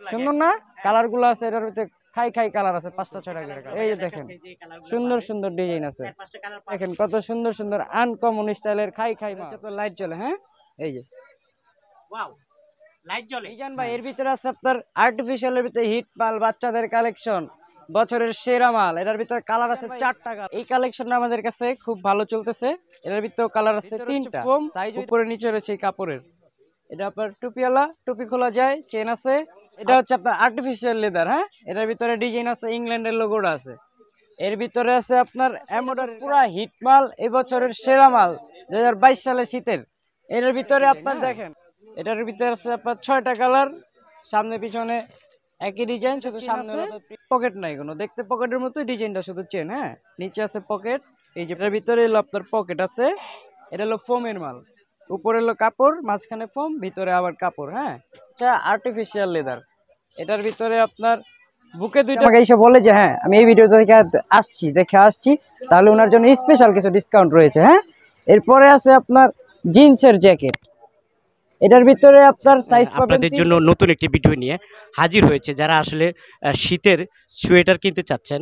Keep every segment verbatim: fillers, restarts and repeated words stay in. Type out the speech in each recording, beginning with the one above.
সুন্দর না কালার গুলো আছে এটার ভিতরে খাই খাই কালার আছে পাঁচটা ছয়টা করে এই যে দেখেন সুন্দর সুন্দর ডিজাইন আছে দেখেন কত সুন্দর সুন্দর আনকমন স্টাইলের খাই খাই মাছ তো লাইট জ্বলে হ্যাঁ এই যে ওয়াও লাইট জ্বলে মিজান ভাই এর ভিতরে আছে আপনার আর্টিফিশিয়ালের ভিতরে হিট মাল বাচ্চাদের কালেকশন বছরের সেরা মাল এটার ভিতরে কালার আছে চারটা এই কালেকশনটা আমাদের কাছে খুব ভালো চলতেছে এটার ভিতরে কালার আছে তিনটা সাইজ উপরে নিচে রয়েছে এই কাপড়ের এটা আপনার টুপিওয়ালা টুপি খোলা যায় চেন আছে এটা হচ্ছে আপনার আর্টিফিশিয়াল লেদার হ্যাঁ এটার ভিতরে ডিজাইন আছে ইংল্যান্ডের লোগোটা আছে এর ভিতরে আছে আপনার এমডার পুরা হিট মাল এই বছরের সেরা মাল দুই হাজার বাইশ সালে শীতের এর ভিতরে আপনার দেখেন এটার ভিতরে আছে আপনার ছয়টা কালার সামনে পিছনে একই ডিজাইন শুধু সামনে পকেট নাই কোনো দেখতে পকেটের মতো ডিজাইনটা শুধু চেন হ্যাঁ নিচে আছে পকেট এই যেটার ভিতরে হলো আপনার পকেট আছে এটা হলো ফোমের মাল উপরে হলো কাপড় মাঝখানে ফোম ভিতরে আবার কাপড় হ্যাঁ এটা আর্টিফিশিয়াল লেদার এটার ভিতরে আপনার বুকে দুইটা আমাকে এসে বলে যে হ্যাঁ আমি এই ভিডিও থেকে আসছি দেখে আসছি তাহলে ওনার জন্য স্পেশাল কিছু ডিসকাউন্ট রয়েছে হ্যাঁ এরপরে আছে আপনার জিন্সের জ্যাকেট এটার ভিতরে আপনার সাইজ পাবেন আপনাদের জন্য নতুন একটি ভিডিও নিয়ে হাজির হয়েছে যারা আসলে শীতের সোয়েটার কিনতে চাচ্ছেন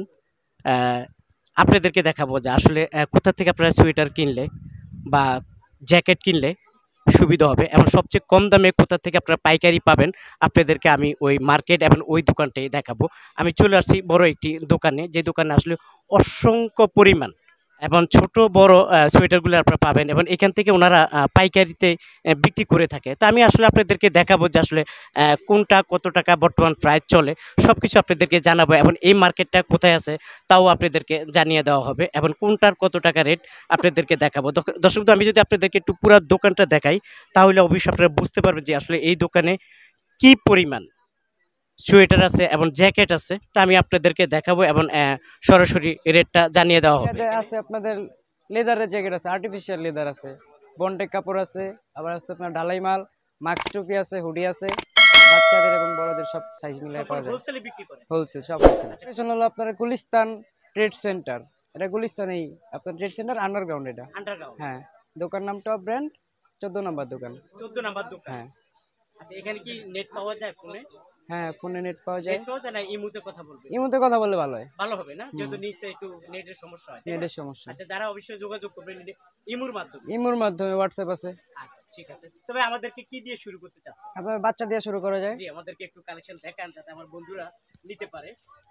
আপনাদেরকে দেখাবো যে আসলে কোথা থেকে আপনারা সোয়েটার কিনলে বা জ্যাকেট কিনলে সুবিধা হবে এবং সবচেয়ে কম দামে কোথা থেকে আপনারা পাইকারি পাবেন আপনাদেরকে আমি ওই মার্কেট এবং ওই দোকানটাই দেখাবো আমি চলে আসছি বড় একটি দোকানে যে দোকানে আসলে অসংখ্য পরিমাণ এবং ছোট বড় সোয়েটারগুলো আপনারা পাবেন এবং এখান থেকে ওনারা পাইকারিতে বিক্রি করে থাকে তো আমি আসলে আপনাদেরকে দেখাবো যে আসলে কোনটা কত টাকা বর্তমান প্রাইস চলে সব কিছু আপনাদেরকে জানাবো এবং এই মার্কেটটা কোথায় আছে তাও আপনাদেরকে জানিয়ে দেওয়া হবে এবং কোনটার কত টাকা রেট আপনাদেরকে দেখাবো দর্শক আমি যদি আপনাদেরকে একটু পুরো দোকানটা দেখাই তাহলে অবশ্যই আপনারা বুঝতে পারবেন যে আসলে এই দোকানে কি পরিমাণ সোয়েটার আছে এবং জ্যাকেট আছে তা আমি আপনাদেরকে দেখাবো এবং সরাসরি রেটটা জানিয়ে দেওয়া হবে আছে আপনাদের লেদারের জ্যাকেট আছে আর্টিফিশিয়াল লেদার আছে বন্টেক কাপড় আছে আবার আছে আপনার ঢালাই মাল মাস্ক টুপি আছে হুডি আছে বাচ্চাদের এবং বড়দের সব সাইজ মিলিয়ে পাওয়া যায় হোলসেলে বিক্রি করে হোলসেল সব হোলসেল হলো আপনার গুলিস্তান ট্রেড সেন্টার এটা গুলিস্তানেই আপনার ট্রেড সেন্টার আন্ডারগ্রাউন্ড এটা আন্ডারগ্রাউন্ড হ্যাঁ দোকান নাম টপ ব্র্যান্ড চোদ্দ নম্বর দোকান চোদ্দ নম্বর দোকান হ্যাঁ আচ্ছা এখানে কি নেট পাওয়া যায় ফোনে হ্যাঁ ফোনে নেট পাওয়া যায় নেট পাওয়া যায় না ইমুতে কথা বলবে ইমুতে কথা বললে ভালো হয় ভালো হবে না যেহেতু নিচে একটু নেটের সমস্যা হয় নেটের সমস্যা আচ্ছা যারা অবশ্যই যোগাযোগ করবেন ইমুর মাধ্যমে ইমুর মাধ্যমে হোয়াটসঅ্যাপ আছে আচ্ছা ঠিক আছে তবে আমাদেরকে কি দিয়ে শুরু করতে চাচ্ছেন আপনার বাচ্চা দিয়ে শুরু করা যায় জি আমাদেরকে একটু কালেকশন দেখান যাতে আমার বন্ধুরা নিতে পারে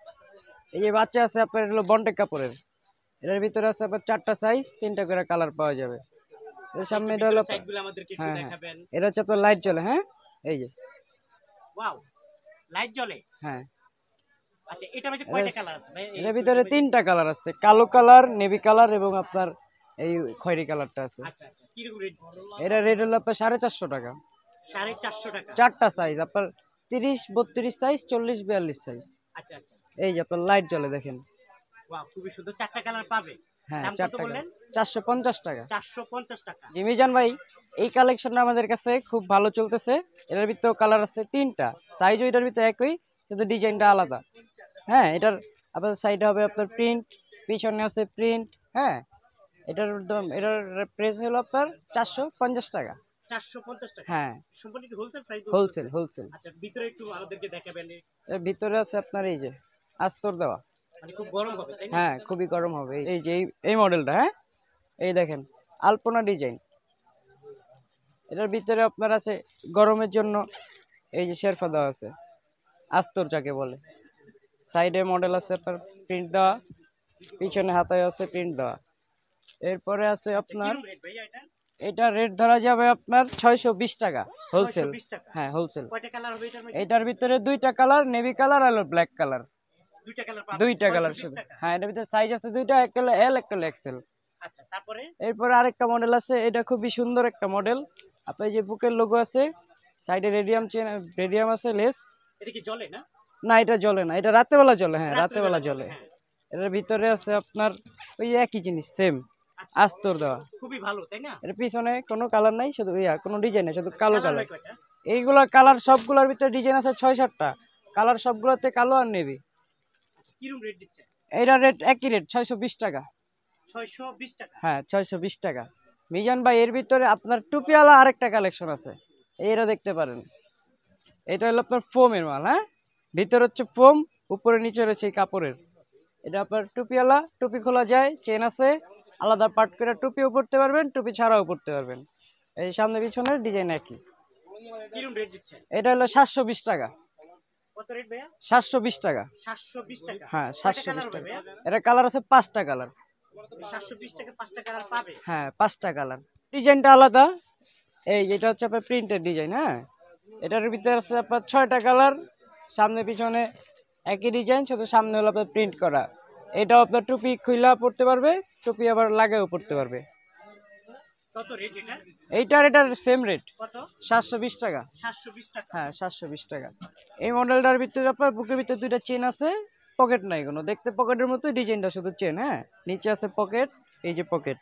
এই যে বাচ্চা আছে আপনার হলো বন্টেক কাপড়ের এর ভিতরে আছে আপনার চারটা সাইজ তিনটা করে কালার পাওয়া যাবে এর সামনে এটা হলো সাইডগুলো আমাদেরকে একটু দেখাবেন এটা হচ্ছে আপনার লাইট জ্বলে হ্যাঁ এই যে ওয়াও লাইট জ্বলে হ্যাঁ আচ্ছা এটার ভিতরে কয়টা কালার আছে ভাই এর ভিতরে তিনটা কালার আছে কালো কালার নেভি কালার এবং আপনার এই খয়েরি কালারটা আছে আচ্ছা আচ্ছা কি রকম রেট এটা রেট হলো আপনার সাড়ে চারশো টাকা সাড়ে চারশো টাকা চারটা সাইজ আপনার তিরিশ বত্রিশ সাইজ চল্লিশ বিয়াল্লিশ সাইজ আচ্ছা আচ্ছা এই যে আপনার লাইট জ্বলে দেখেন ওয়াও খুবই সুন্দর চারটা কালার পাবে হ্যাঁ চারটা বললেন চারশো পঞ্চাশ টাকা চারশো পঞ্চাশ টাকা জি মিজান ভাই এই কালেকশনটা আমাদের কাছে খুব ভালো চলতেছে এটার ভিতরে কালার আছে তিনটা সাইজও এটার ভিতরে একই কিন্তু ডিজাইনটা আলাদা হ্যাঁ এটার আপনার সাইডে হবে আপনার প্রিন্ট পিছনে আছে প্রিন্ট হ্যাঁ এটার এটার প্রাইস হলো আপনার চারশো পঞ্চাশ টাকা চারশো পঞ্চাশ টাকা হ্যাঁ সম্পূর্ণ হোলসেল প্রাইস হোলসেল হোলসেল আচ্ছা ভিতরে একটু আমাদেরকে দেখাবেন এর ভিতরে আছে আপনার এই যে আস্তর দেওয়া মানে খুব গরম হবে তাই না হ্যাঁ খুবই গরম হবে এই যে এই মডেলটা হ্যাঁ এই দেখেন আলপনা ডিজাইন এটার ভিতরে আপনার আছে গরমের জন্য এই যে শেরফা দেওয়া আছে আস্তর যাকে বলে সাইডে মডেল আছে আপনার প্রিন্ট দেওয়া পিছনে হাতায় আছে প্রিন্ট দেওয়া এরপরে আছে আপনার এটা রেট ধরা যাবে আপনার ছয়শো বিশ টাকা হোলসেল হ্যাঁ হোলসেল এটার ভিতরে দুইটা কালার নেভি কালার আর ব্ল্যাক কালার দুইটা কালার শুধু হ্যাঁ এটার ভিতরে সাইজ আছে দুইটা একটা হলো এল একটা হলো এক্সেল আচ্ছা তারপরে এরপরে আরেকটা মডেল আছে এটা খুবই সুন্দর একটা মডেল আপনার যে বুকের লোগো আছে সাইডে রেডিয়াম চেন রেডিয়াম আছে লেস এটা কি জ্বলে না না এটা জ্বলে না এটা রাতে বেলা জ্বলে হ্যাঁ রাতে বেলা জ্বলে এটার ভিতরে আছে আপনার ওই একই জিনিস সেম আস্তর দেওয়া খুবই ভালো তাই না এর পিছনে কোনো কালার নাই শুধু ইয়া কোনো ডিজাইন নেই শুধু কালো কালার এইগুলা কালার সবগুলোর ভিতরে ডিজাইন আছে ছয় সাতটা কালার সবগুলোতে কালো আর নেভি কিরকম রেট দিচ্ছে এইটার রেট একই রেট ছয়শো বিশ টাকা ছয়শো বিশ টাকা হ্যাঁ ছয়শো বিশ টাকা মিজান ভাই এর ভিতরে আপনার টুপিওয়ালা আরেকটা কালেকশন আছে এইটা দেখতে পারেন এটা হলো আপনার ফোমের মাল হ্যাঁ ভিতর হচ্ছে ফোম, উপরে নিচে রয়েছে এই কাপড়ের। এটা আপনার টুপিওয়ালা, টুপি খোলা যায়, চেন আছে, আলাদা পার্ট করে টুপিও পরতে পারবেন, টুপি ছাড়াও পরতে পারবেন। এই সামনে পিছনের ডিজাইন একই। কিরকম রেট দিচ্ছেন? এটা হলো সাতশো বিশ টাকা। কত রেট ভাইয়া? সাতশো বিশ টাকা। সাতশো বিশ টাকা। হ্যাঁ, কয়টা সাতশো কালার বিশ হবে টাকা। ভাইয়া? এটা কালার আছে পাঁচটা কালার। সাতশো বিশ টাকা পাঁচটা কালার পাবে? হ্যাঁ, পাঁচটা কালার। ডিজাইনটা আলাদা। এই এটা হচ্ছে আপনার প্রিন্টের ডিজাইন। হ্যাঁ, এটার ভিতরে আছে আপনার ছয়টা কালার, সামনে পিছনে একই ডিজাইন, শুধু সামনে হলো আপনার প্রিন্ট করা। এটাও আপনার টুপি খুইলা পড়তে পারবে, টুপি আবার লাগাও পড়তে পারবে। কত রেট এটা? এইটার এটার সেম রেট, কত? সাতশো বিশ টাকা। সাতশো বিশ টাকা। হ্যাঁ, সাতশো বিশ টাকা। এই মডেলটার ভিতরে আপনার বুকের ভিতরে দুইটা চেন আছে, পকেট নাই কোনো, দেখতে পকেটের মতো, ডিজাইনটা শুধু চেন। হ্যাঁ, নিচে আছে পকেট, এই যে পকেট,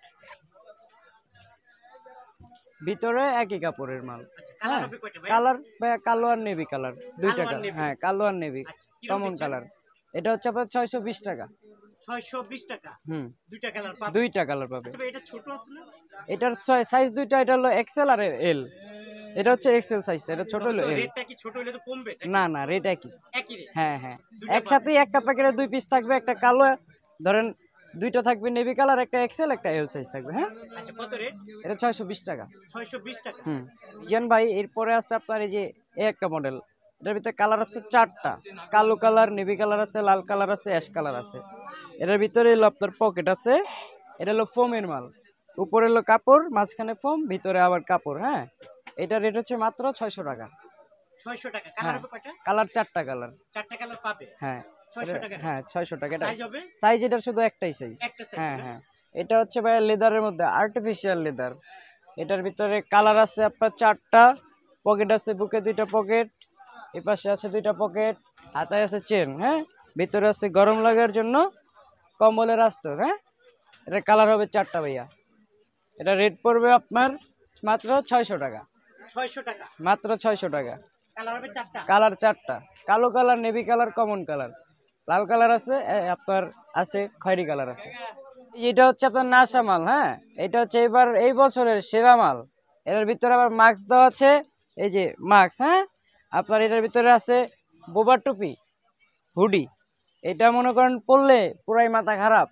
ভিতরে একই কাপড়ের মাল। কালার হ্যাঁ, হবে কয়টা ভাই? কালার কালো আর নেভি কালার, দুইটা কালো আর কালার। navy? হ্যাঁ, কালো আর নেভি, আচ্ছা, কিরকম কমন দিচ্ছেন? কালার। এটা হচ্ছে আপনার ছয়শো বিশ টাকা। ছয়শো বিশ টাকা। হুম, দুইটা কালার পাবে? দুইটা কালার পাবে। আচ্ছা ভাই, এটা ছোট আছে না? এটার সাইজ দুইটা, এটা হলো এক্সেল আর এল। এটা হচ্ছে এক্সেল সাইজটা, এটা ছোট হলো এল। রেটটা কি ছোট হলে তো কমবে? না না, রেট একই। একই রেট? হ্যাঁ হ্যাঁ, দুইটা একসাথে একটা প্যাকেটে দুই পিস থাকবে, একটা কালো, ধরেন দুইটা থাকবে নেভি কালার, একটা এক্সেল একটা এল সাইজ থাকবে। হ্যাঁ, আচ্ছা, কত রেট? এটা ছয়শো বিশ টাকা। ছয়শো বিশ টাকা। হুম, রিয়ান ভাই, এরপরে আছে আপনার এই যে এই একটা মডেল। এটার ভিতরে কালার আছে চারটা, কালো কালার, নেভি কালার আছে, লাল কালার আছে, অ্যাশ কালার আছে। এটার ভিতরে হলো আপনার পকেট আছে। এটা হলো ফোমের মাল, উপরে হলো কাপড়, মাঝখানে ফোম, ভিতরে আবার কাপড়। হ্যাঁ, এটা রেট হচ্ছে মাত্র ছয়শো টাকা। ছয়শো টাকা। কালার হ্যাঁ, হবে কয়টা? কালার চারটা কালার। চারটা কালার পাবে? হ্যাঁ, ছয়শো এটা- টাকা। হ্যাঁ, ছয়শো টাকা। এটা সাইজ হবে? সাইজ এটার শুধু একটাই সাইজ। একটা সাইজ? হ্যাঁ হ্যাঁ, এটা হচ্ছে ভাই লেদারের মধ্যে, আর্টিফিশিয়াল লেদার। এটার ভিতরে কালার আছে আপনার চারটা, পকেট আছে বুকে দুইটা পকেট, এই পাশে আছে দুইটা পকেট, হাতায় আছে চেন। হ্যাঁ, ভিতরে আছে গরম লাগার জন্য কম্বলের আস্তর। হ্যাঁ, এটা কালার হবে চারটা ভাইয়া। এটা রেট পড়বে আপনার মাত্র ছয়শো টাকা। ছয়শো টাকা। মাত্র ছয়শো টাকা। কালার হবে চারটা? কালার চারটা, কালো colour, navy colour, common colour, লাল কালার আছে, এ, আপনার আছে খয়েরি কালার আছে। এটা হচ্ছে আপনার নাসা মাল। হ্যাঁ, এটা হচ্ছে এবার এই বছরের সেরা মাল। এটার ভিতরে আবার মাস্ক দেওয়া আছে, এই যে মাস্ক। হ্যাঁ, আপনার এটার ভিতরে আছে বোবার টুপি, হুডি। এটা মনে করেন পরলে পুরাই মাথা খারাপ।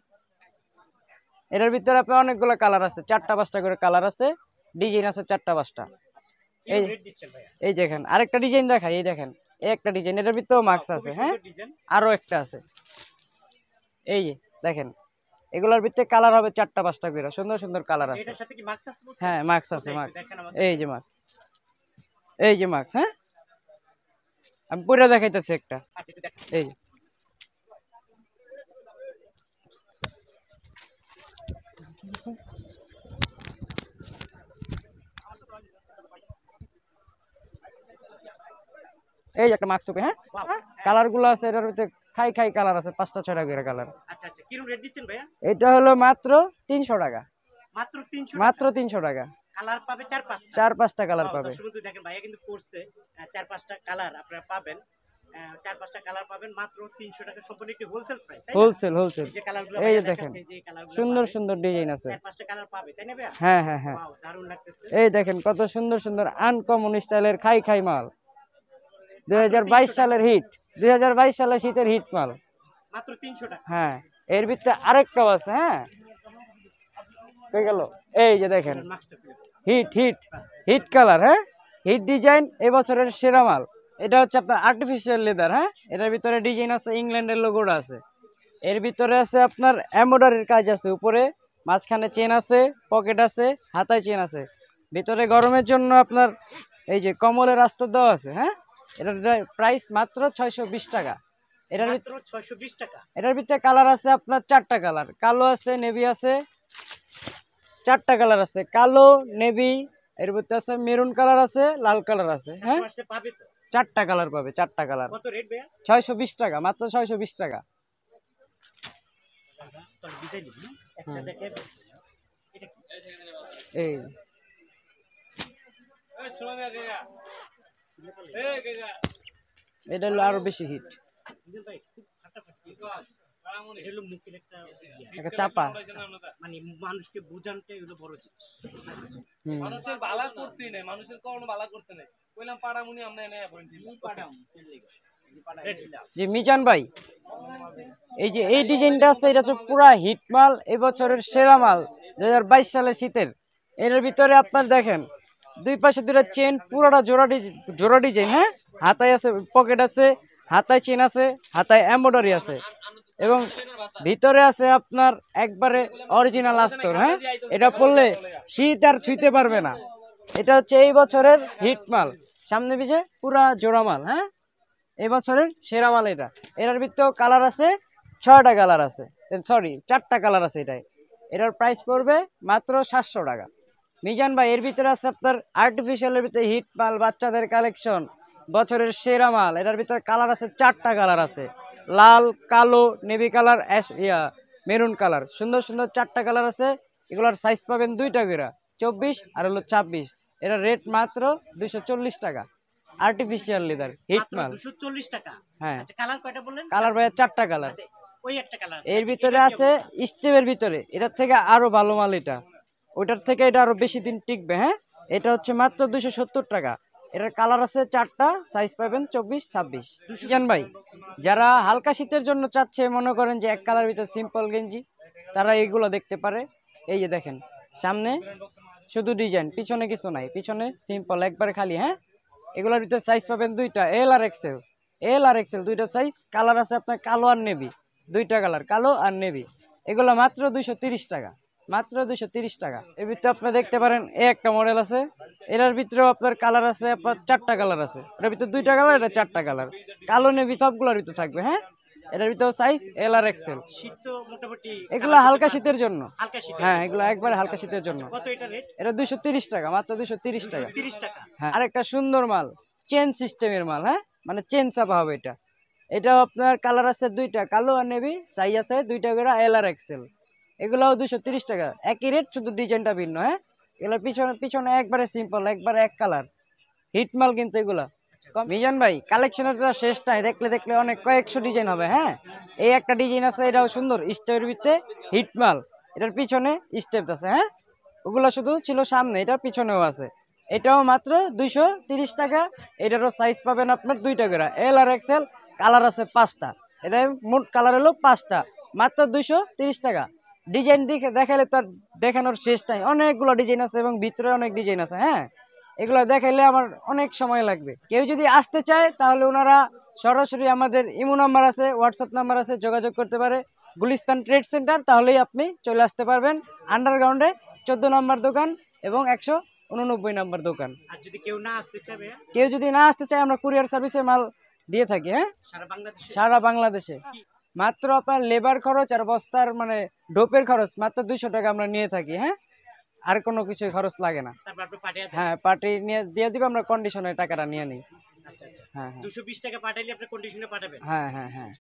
এটার ভিতরে আপনার অনেকগুলো কালার আছে, চারটা পাঁচটা করে কালার আছে, ডিজাইন আছে চারটা পাঁচটা। এই রেট দিচ্ছেন ভাইয়া? এই দেখেন আরেকটা ডিজাইন দেখাই, এই দেখেন এই একটা ডিজাইন, এটার ভিতরেও মাস্ক আছে। হ্যাঁ, ডিজাইন আরো একটা আছে, এই যে দেখেন, এগুলোর ভিতরে কালার হবে চারটা পাঁচটা করে, সুন্দর সুন্দর কালার আছে। এটার সাথে কি মাস্ক আছে? বলছেন? হ্যাঁ, মাস্ক আছে, কোথায় একটু মাস্ক, দেখান আমাকে। এই যে মাস্ক, এই যে মাস্ক। হ্যাঁ, আমি পরে দেখাইতেছি একটা, আচ্ছা, একটু দেখান। এই যে এই যে একটা মাস্ক টুপি। হ্যাঁ, Wow, কালার গুলো আছে এটার ভিতরে, খাই খাই কালার আছে, পাঁচটা ছয়টা করে কালার। আচ্ছা আচ্ছা, কিরকম রেট দিচ্ছেন ভাইয়া? এটা হলো মাত্র তিনশো টাকা। মাত্র তিনশো? মাত্র তিনশো টাকা। কালার পাবে চার পাঁচটা? চার পাঁচটা কালার Wow, পাবে। দর্শক বন্ধু দেখেন, ভাইয়া কিন্তু করছে আহ, চার পাঁচটা কালার আপনারা পাবেন। আহ, চার পাঁচটা কালার পাবেন মাত্র তিনশো টাকা, সম্পূর্ণ একটি হোলসেল প্রাইস। Wholesale wholesale. এই যে কালারগুলো এই যে ভাইয়া দেখেন, দেখাচ্ছে, যে কালারগুলো সুন্দর পাবে, সুন্দর ডিজাইন আছে। চার পাঁচটা কালার পাবে, তাই না ভাইয়া? হ্যাঁ হ্যাঁ হ্যাঁ, Wow, দারুণ লাগতেছে। এই দেখেন কত সুন্দর সুন্দর আনকমন স্টাইলের খাই খাই মাল, দুই হাজার বাইশ সালের হিট, দুই হাজার বাইশ সালের শীতের হিট মাল। মাত্র তিনশো টাকা। হ্যাঁ, এর ভিতরে আরেকটাও আছে। হ্যাঁ, কই গেল, এই যে দেখেন মাস্কটা খুলে দাও। Hit hit hit colour. হ্যাঁ, হিট ডিজাইন, এই বছরের সেরা মাল। এটা হচ্ছে আপনার আর্টিফিশিয়াল লেদার। হ্যাঁ, এটার ভিতরে ডিজাইন আছে, ইংল্যান্ডের লোগোটা আছে। এর ভিতরে আছে আপনার এমব্রয়ডারির কাজ আছে, উপরে মাঝখানে চেন আছে, পকেট আছে, হাতায় চেন আছে। ভিতরে গরমের জন্য আপনার এই যে কম্বলের আস্তর দেওয়া আছে। হ্যাঁ, এটার প্রাইস মাত্র ছয়শো বিশ টাকা। এটার ভিতরে মাত্র ছয়শো বিশ টাকা। এটার ভিতরে কালার আছে আপনার চারটা কালার, কালো আছে, নেভি আছে, চারটা কালার আছে, কালো, নেভি, এর ভিতরে আছে মেরুন কালার আছে, লাল কালার আছে। হ্যাঁ, আসলে পাবে তো? চারটা কালার পাবে, চারটা কালার। কত রেট ভাইয়া? ছয়শো বিশ টাকা, মাত্র ছয়শো বিশ টাকা। তোর ডিজাইন দিবি না? একটা হুম। দেখে এটা কি? এই এটা হলো আরো বেশি হিট, বুঝলেন ভাই, খুব ফাটাফাটি। এটা হলো মুখের একটা ইয়া, একটা চাপা। মানে মানুষকে বোঝানোটাই হলো বড় জিনিস। হুম। মানুষের বালা করতে নাই, মানুষের কোনো বালা করতে নাই। কইলাম পাড়ামুনি আমরা এনে পয়েন্ট দিলাম। পাঠাম, তেল লেগে। জি মিজান ভাই, এই যে এই ডিজাইনটা আছে এটা হচ্ছে পুরা হিট মাল, এই বছরের সেরা মাল দুই হাজার বাইশ সালের শীতের। এর ভিতরে আপনার দেখেন দুই পাশে দুটো চেন, পুরোটা জোড়া ডিজাইন, জোড়া ডিজাইন। হ্যাঁ, হাতায় আছে পকেট আছে, হাতায় চেন আছে, হাতায় এমব্রয়ডারি আছে, এবং ভিতরে আছে আপনার একবারে অরিজিনাল আস্তর। হ্যাঁ, এটা পরলে শীত আর ছুঁইতে পারবে না। এটা হচ্ছে এই বছরের হিট মাল, সামনে পিছে পুরা জোড়া মাল। হ্যাঁ, এই বছরের সেরা মাল এটা। এটার ভিতরেও কালার আছে, ছয়টা কালার আছে, সরি চারটা কালার আছে এটাই। এটার প্রাইস পড়বে মাত্র সাতশো টাকা। মিজান ভাই, এর ভিতরে আছে আপনার আর্টিফিশিয়ালের ভিতরে হিট মাল, বাচ্চাদের কালেকশন, বছরের সেরা মাল। এটার ভিতরে কালার আছে, চারটা কালার আছে, লাল, কালো, নেভি কালার, অ্যাশ ইয়া মেরুন কালার, সুন্দর সুন্দর চারটা কালার আছে। এগুলোর সাইজ পাবেন দুইটা করে, চব্বিশ আর হলো ছাব্বিশ। এটা রেট মাত্র দুইশো চল্লিশ টাকা। আর্টিফিশিয়াল লেদার হিট মাল। দুশো চল্লিশ টাকা। হ্যাঁ, আচ্ছা, কালার কয়টা বললেন? কালার ভাইয়া চারটা কালার। আচ্ছা, ওই একটা কালার এর ভিতরে আছে স্টেপের ভিতরে, এটার থেকে আরো ভালো মাল এটা, ওইটার থেকে এটা আরো বেশি দিন টিকবে। হ্যাঁ, এটা হচ্ছে মাত্র দুইশো সত্তর টাকা। এটার কালার আছে চারটা, সাইজ পাবেন চব্বিশ ছাব্বিশ। জান ভাই, যারা হালকা শীতের জন্য চাচ্ছে, মনে করেন যে এক কালার ভিতরে সিম্পল গেঞ্জি, তারা এইগুলো দেখতে পারে। এই যে দেখেন, সামনে শুধু ডিজাইন, পিছনে কিছু নাই, পিছনে সিম্পল একবারে খালি। হ্যাঁ, এগুলোর ভিতরে সাইজ পাবেন দুইটা, এল আর এক্সেল। এল আর এক্সেল দুইটা সাইজ, কালার আছে আপনার কালো আর নেভি, দুইটা কালার, কালো আর নেভি। এগুলো মাত্র দুইশো তিরিশ টাকা, মাত্র দুইশো তিরিশ টাকা। এর ভিতরে আপনি দেখতে পারেন এ একটা মডেল আছে, এটার ভিতরেও আপনার কালার আছে, আপনার চারটা কালার আছে। এটার ভিতরে দুইটা কালার, এটা চারটা কালার, কালো নেভি সবগুলোর ভিতরে থাকবে। হ্যাঁ, এটার ভিতরে সাইজ এল আর এক্সেল। শীত তো মোটামুটি এগুলো হালকা শীতের জন্য। হালকা শীত। হ্যাঁ, এগুলো একবারে হালকা শীতের জন্য। কত এটা রেট? এটা দুইশো তিরিশ টাকা, মাত্র দুইশো তিরিশ টাকা। তিরিশ টাকা। হ্যাঁ, আরেকটা সুন্দর মাল, চেন সিস্টেমের মাল। হ্যাঁ, মানে চেন চাপা হবে এটা। এটাও আপনার কালার আছে দুইটা, কালো আর নেভি, সাইজ আছে দুইটা করে এল আর এক্সেল। এগুলাও দুইশো তিরিশ টাকা, একই রেট, শুধু ডিজাইনটা ভিন্ন। হ্যাঁ, এগুলোর পিছনে পিছনে একবারে সিম্পল, একবারে এক কালার, হিট মাল কিন্তু এগুলা। মিজান ভাই, কালেকশনের তো শেষ নাই, দেখলে দেখলে অনেক কয়েকশো ডিজাইন হবে। হ্যাঁ, এই একটা ডিজাইন আছে, এটাও সুন্দর, স্টেপের ভিতরে হিট মাল, এটার পিছনে স্টেপ আছে। হ্যাঁ, ওগুলো শুধু ছিল সামনে, এটার পিছনেও আছে। এটাও মাত্র দুইশো তিরিশ টাকা। এটারও সাইজ পাবেন আপনার দুইটা করে, এল আর এক্সেল, কালার আছে পাঁচটা। এটা মোট কালার হলো পাঁচটা, মাত্র দুইশো তিরিশ টাকা। ডিজাইন দেখে দেখাইলে তো আর দেখানোর শেষ নাই, অনেকগুলো ডিজাইন আছে এবং ভিতরে অনেক ডিজাইন আছে। হ্যাঁ, এগুলো দেখাইলে আমার অনেক সময় লাগবে। কেউ যদি আসতে চায় তাহলে ওনারা সরাসরি আমাদের ইমো নাম্বার আছে, হোয়াটসঅ্যাপ নাম্বার আছে, যোগাযোগ করতে পারে। গুলিস্তান ট্রেড সেন্টার, তাহলেই আপনি চলে আসতে পারবেন। আন্ডারগ্রাউন্ডে চোদ্দ নম্বর দোকান এবং একশো উননব্বই নম্বর দোকান। আর যদি কেউ না আসতে চাবে, কেউ যদি না আসতে চায়, আমরা কুরিয়ার সার্ভিসে মাল দিয়ে থাকি। হ্যাঁ, সারা বাংলাদেশে। সারা বাংলাদেশে। মাত্র আপনার লেবার খরচ আর বস্তার মানে ডোপের খরচ মাত্র দুইশো টাকা আমরা নিয়ে থাকি। হ্যাঁ, আর কোনো কিছু খরচ লাগে না। তারপর আপনি পাঠিয়ে দেন। হ্যাঁ, পার্টি নিয়ে দিয়ে দিবে, আমরা কন্ডিশনে টাকাটা নিয়ে নিই। আচ্ছা আচ্ছা। হ্যাঁ হ্যাঁ দুশো বিশ টাকা পাঠাইলে আপনি কন্ডিশনে পাঠাবেন। হ্যাঁ হ্যাঁ হ্যাঁ